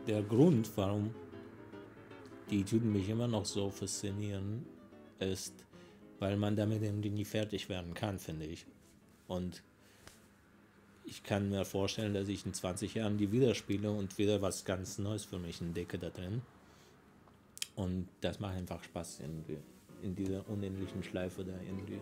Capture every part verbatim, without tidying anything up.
der Grund, warum die Etüden mich immer noch so faszinieren, ist, weil man damit irgendwie nie fertig werden kann, finde ich. Und ich kann mir vorstellen, dass ich in zwanzig Jahren die wieder spiele und wieder was ganz Neues für mich entdecke da drin. Und das macht einfach Spaß irgendwie, in dieser unendlichen Schleife da irgendwie.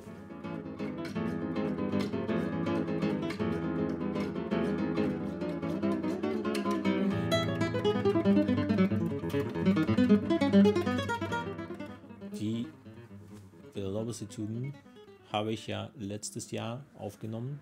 Die Villa-Lobos-Etüden habe ich ja letztes Jahr aufgenommen.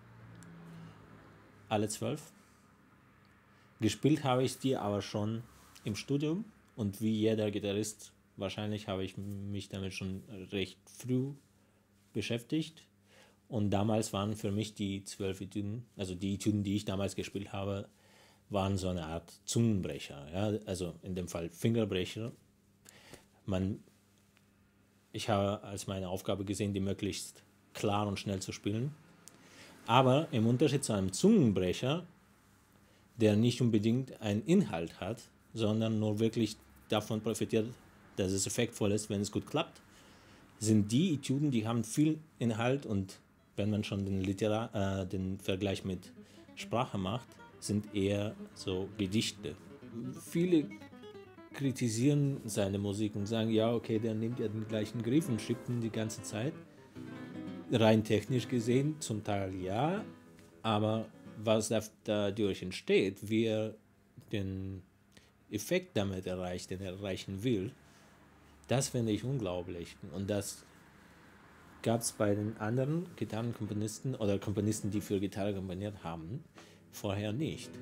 Alle zwölf. Gespielt habe ich die aber schon im Studium und wie jeder Gitarrist wahrscheinlich habe ich mich damit schon recht früh beschäftigt. Und damals waren für mich die zwölf Etüden, also die Etüden, die ich damals gespielt habe, waren so eine Art Zungenbrecher, ja? Also in dem Fall Fingerbrecher. Man, ich habe als meine Aufgabe gesehen, die möglichst klar und schnell zu spielen. Aber im Unterschied zu einem Zungenbrecher, der nicht unbedingt einen Inhalt hat, sondern nur wirklich davon profitiert, dass es effektvoll ist, wenn es gut klappt, sind die Etüden, die haben viel Inhalt und wenn man schon den, Literar, äh, den Vergleich mit Sprache macht, sind eher so Gedichte. Viele kritisieren seine Musik und sagen, ja, okay, der nimmt ja den gleichen Griff und schiebt ihn die ganze Zeit. Rein technisch gesehen zum Teil ja, aber was dadurch entsteht, wie er den Effekt damit erreicht, den er erreichen will, das finde ich unglaublich. Und das gab es bei den anderen Gitarrenkomponisten oder Komponisten, die für Gitarre komponiert haben, vorher nicht.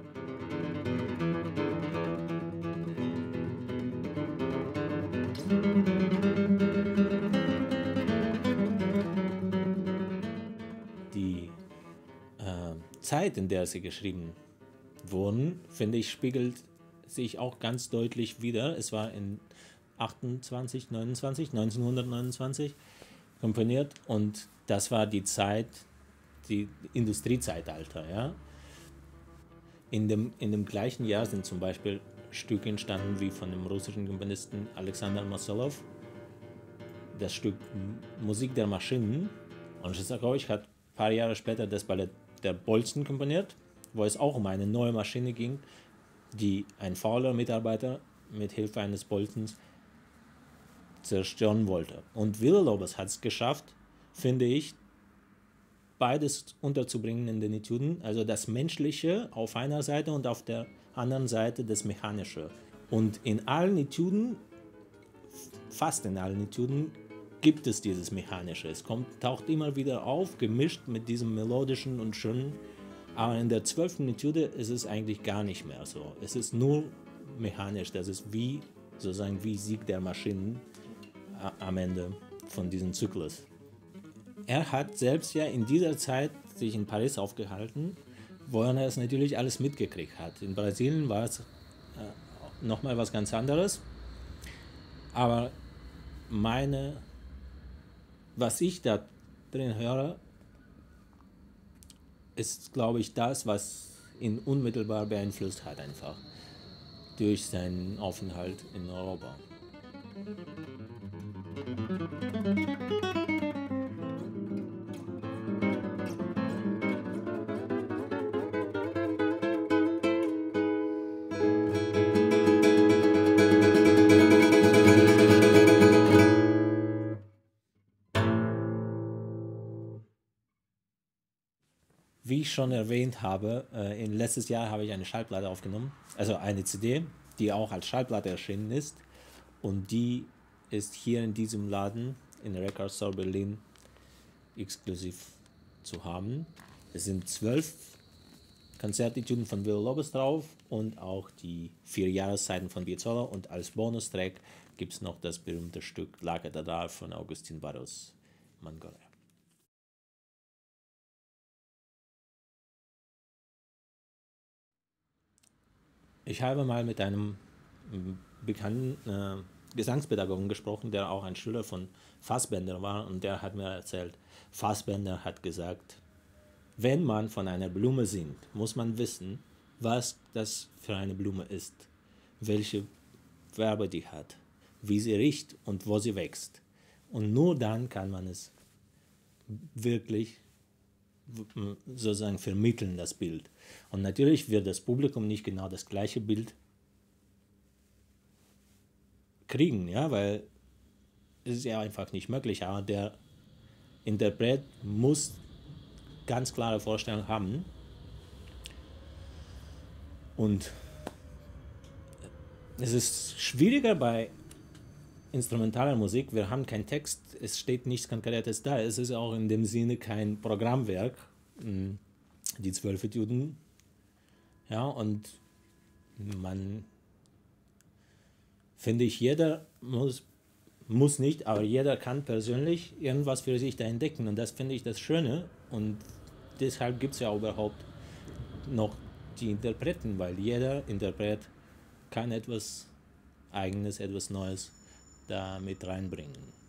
Die äh, Zeit, in der sie geschrieben wurden, finde ich, spiegelt sich auch ganz deutlich wider. Es war in achtundzwanzig, neunundzwanzig, neunzehnhundertneunundzwanzig komponiert und das war die Zeit, die Industriezeitalter. Ja? In dem, in dem gleichen Jahr sind zum Beispiel Stücke entstanden wie von dem russischen Komponisten Alexander Mosolov, das Stück Musik der Maschinen, und Schostakowitsch hat ein paar Jahre später das Ballett der Bolzen komponiert, wo es auch um eine neue Maschine ging, die ein fauler Mitarbeiter mit Hilfe eines Bolzens zerstören wollte. Und Villa-Lobos hat es geschafft, finde ich, beides unterzubringen in den Etüden, also das Menschliche auf einer Seite und auf der anderen Seite das Mechanische. Und in allen Etüden, fast in allen Etüden, gibt es dieses Mechanische. Es kommt, taucht immer wieder auf, gemischt mit diesem melodischen und schönen. Aber in der zwölften Etüde ist es eigentlich gar nicht mehr so. Es ist nur mechanisch. Das ist wie, sozusagen, wie Sieg der Maschinen am Ende von diesem Zyklus. Er hat selbst ja in dieser Zeit sich in Paris aufgehalten, wo er es natürlich alles mitgekriegt hat. In Brasilien war es äh, nochmal was ganz anderes. Aber meine, was ich da drin höre, ist, glaube ich, das, was ihn unmittelbar beeinflusst hat, einfach durch seinen Aufenthalt in Europa. Wie ich schon erwähnt habe, äh, in letztes Jahr habe ich eine Schallplatte aufgenommen, also eine C D, die auch als Schallplatte erschienen ist. Und die ist hier in diesem Laden, in der Record Store Berlin, exklusiv zu haben. Es sind zwölf Konzertetüden von Villa-Lobos drauf und auch die vier Jahreszeiten von Piazzolla. Und als Bonustrack gibt es noch das berühmte Stück La Catedral von Agustín Barros Mangolé. Ich habe mal mit einem bekannten äh, Gesangspädagogen gesprochen, der auch ein Schüler von Fassbender war, und der hat mir erzählt, Fassbender hat gesagt, wenn man von einer Blume singt, muss man wissen, was das für eine Blume ist, welche Farbe die hat, wie sie riecht und wo sie wächst. Und nur dann kann man es wirklich sozusagen vermitteln, das Bild. Und natürlich wird das Publikum nicht genau das gleiche Bild kriegen, ja, weil es ist ja einfach nicht möglich. Aber der Interpret muss ganz klare Vorstellungen haben. Und es ist schwieriger bei instrumentaler Musik. Wir haben keinen Text, es steht nichts Konkretes da. Es ist auch in dem Sinne kein Programmwerk, die zwölf Etüden. Ja, und man, finde ich, jeder muss, muss nicht, aber jeder kann persönlich irgendwas für sich da entdecken. Und das finde ich das Schöne. Und deshalb gibt es ja überhaupt noch die Interpreten, weil jeder Interpret kann etwas Eigenes, etwas Neues da mit reinbringen.